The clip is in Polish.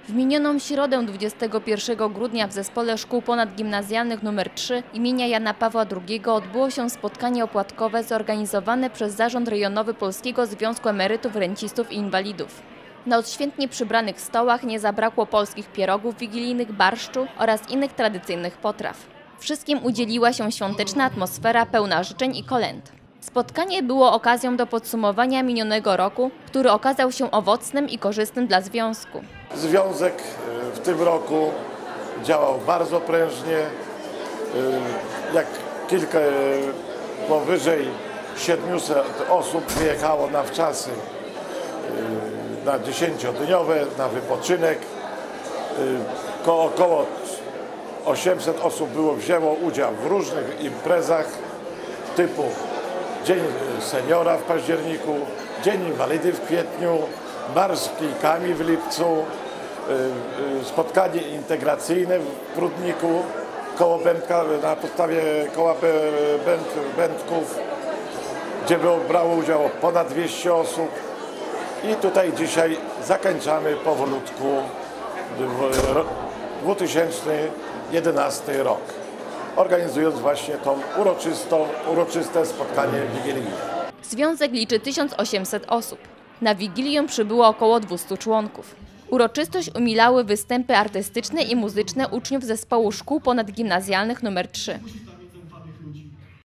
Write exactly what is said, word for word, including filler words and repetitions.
W minioną środę dwudziestego pierwszego grudnia w Zespole Szkół Ponadgimnazjalnych nr trzy imienia Jana Pawła drugiego odbyło się spotkanie opłatkowe zorganizowane przez Zarząd Rejonowy Polskiego Związku Emerytów, Rencistów i Inwalidów. Na odświętnie przybranych stołach nie zabrakło polskich pierogów wigilijnych, barszczu oraz innych tradycyjnych potraw. Wszystkim udzieliła się świąteczna atmosfera pełna życzeń i kolęd. Spotkanie było okazją do podsumowania minionego roku, który okazał się owocnym i korzystnym dla związku. Związek w tym roku działał bardzo prężnie. Jak kilka, powyżej siedmiuset osób wyjechało na wczasy na dziesięciodniowe, na wypoczynek. Około osiemset osób było, wzięło udział w różnych imprezach typu Dzień Seniora w październiku, Dzień Inwalidy w kwietniu, Marsz z kijkami w lipcu, spotkanie integracyjne w Prudniku koło Będka, na podstawie koła Będków, gdzie było, brało udział ponad dwieście osób. I tutaj dzisiaj zakończamy powolutku dwa tysiące jedenasty rok, organizując właśnie to uroczystą, uroczyste spotkanie wigilijne. Związek liczy tysiąc osiemset osób. Na Wigilię przybyło około dwustu członków. Uroczystość umilały występy artystyczne i muzyczne uczniów Zespołu Szkół Ponadgimnazjalnych nr trzy.